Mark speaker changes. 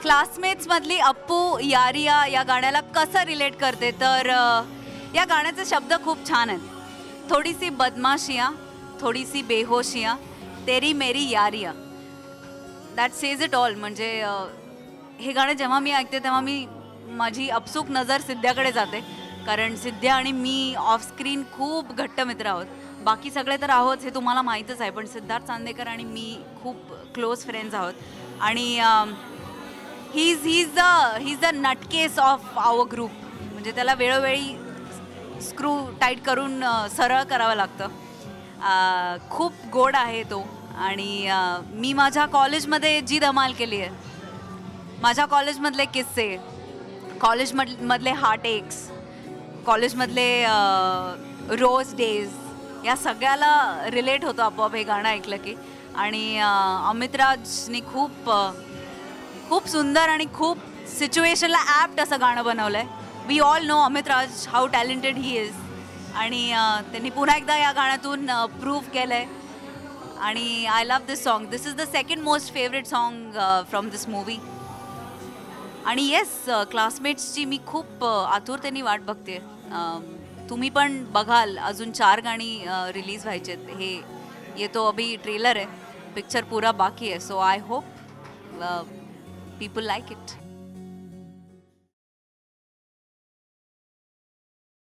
Speaker 1: Classmates मधली अप्पू यारिया या गाण्याला कसं रिलेट करते तर या गाण्याचे शब्द खूप छान आहेत. थोडीसी बदमाशियाँ, थोडीसी बेहोशियाँ, तेरी मेरी यारिया. That says it all. म्हणजे हे गाणं जेव्हा मी ऐकते तेव्हा मी माझी अपसूक नजर सिद्ध्याकडे जाते, कारण सिद्ध्या आणि मी ऑफ स्क्रीन खूप घट्ट मित्र आहोत. बाकी सगळे तर आहोत हे तुम्हाला माहीतच आहे, पण सिद्धार्थ चांदेकर आणि मी खूप क्लोज फ्रेंड्स आहोत. आणि he's the nutcase of our group. म्हणजे त्याला वेळोवेळी स्क्रू टाईट करून सरळ करावं लागतं. खूप गोड आहे तो. आणि मी माझ्या कॉलेजमध्ये जी धमाल केली आहे, माझ्या कॉलेजमधले किस्से, कॉलेजमधले हार्टएक्स, कॉलेजमधले रोज डेज, या सगळ्याला रिलेट होतं आपोआप हे गाणं ऐकलं की. आणि अमितराजनी खूप सुंदर आणि खूप सिच्युएशनला ॲप्ट असं गाणं बनवलं आहे. We all know Amitraj how talented he is. आणि त्यांनी पुन्हा एकदा या गाण्यातून प्रूव्ह केलं आहे. आणि I love this song. This is the second most favourite song from this movie. आणि येस, क्लासमेट्सची मी खूप आतुरतेने वाट बघते. तुम्ही पण बघाल, अजून 4 गाणी रिलीज व्हायचेत. ये तो अभी ट्रेलर है, पिक्चर पूरा बाकी है. So I hope people like it.